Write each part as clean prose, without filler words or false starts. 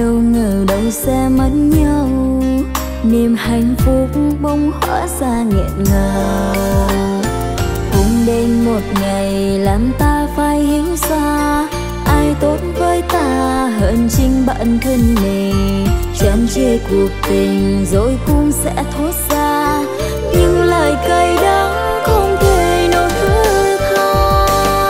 đâu ngờ đâu sẽ mất nhau, niềm hạnh phúc bỗng hóa ra nghẹn ngào. Cũng đến một ngày làm ta phải hiểu ra, ai tốt với ta hơn chính bản thân mình. Chán chê cuộc tình rồi cũng sẽ thốt ra những lời cay đắng không thể nào thứ tha.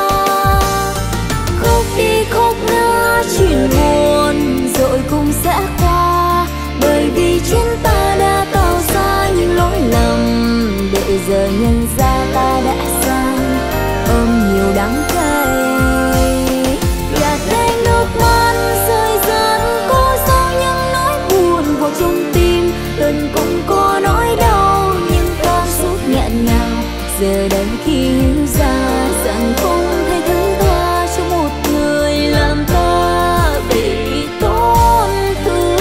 Khóc đi khóc nữa chuyện buồn rồi cũng sẽ qua, bởi vì chính ta đã tạo ra những lỗi lầm, để giờ nhận ra ta đã sai, ôm nhiều đắng cay. Gạt lên nước mắt rơi dần, cố giấu những nỗi buồn vào trong tim. Từng cũng có nỗi đau nhưng cảm xúc nghẹn ngào, giờ đây khi hiểu ra rằng không thể thứ tha cho một người làm ta bị tổn thương.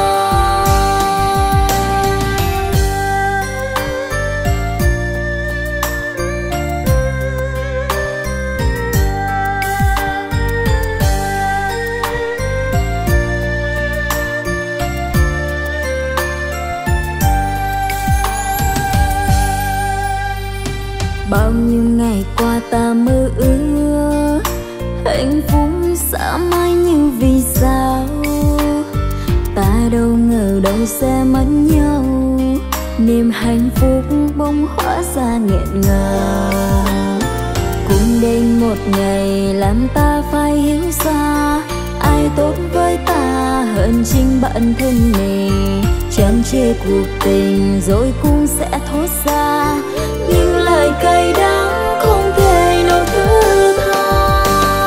Bao nhiêu ngày qua ta mơ ước hạnh phúc sẽ mãi, như vì sao ta đâu ngờ đâu sẽ mất nhau, niềm hạnh phúc bỗng hóa ra nghẹn ngào. Cũng đến một ngày làm ta phải hiểu ra, ai tốt với ta hơn chính bản thân mình. Chán chê cuộc tình rồi cũng sẽ thốt ra những lời cay đắng không thể nào thứ tha.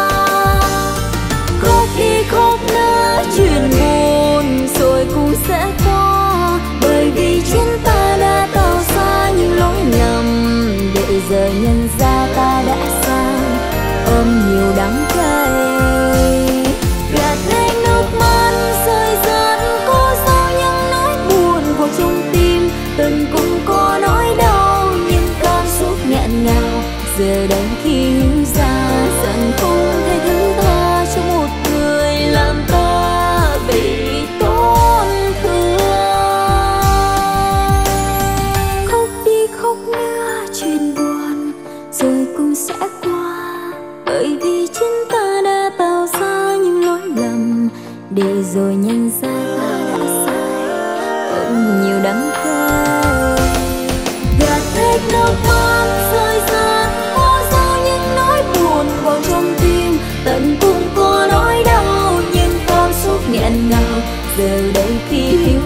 Khóc đi khóc nữa chuyện buồn rồi cũng sẽ qua, bởi vì chính ta đã tạo ra những lỗi lầm, để giờ nhận ra ta đã sai, ôm nhiều đắng cay. Gạt lên nước mắt rơi dần, cố giấu những nỗi buồn vào trong tim. Từng cũng có nỗi đau nhưng cảm xúc nghẹn ngào, giờ đây khi hiểu ra rằng không thể thứ tha cho một người làm ta bị tổn thương. Khóc đi khóc nữa chuyện buồn rồi cũng sẽ qua, bởi vì chính ta đã tạo ra những lỗi lầm, để rồi nhận ra ta đã sai, ôm nhiều đắng cay. Gạt hết nước mắt rơi dần, cố giấu những nỗi buồn vào trong tim. Tận cùng có nỗi đau nhưng cảm xúc nghẹn ngào, giờ đây khi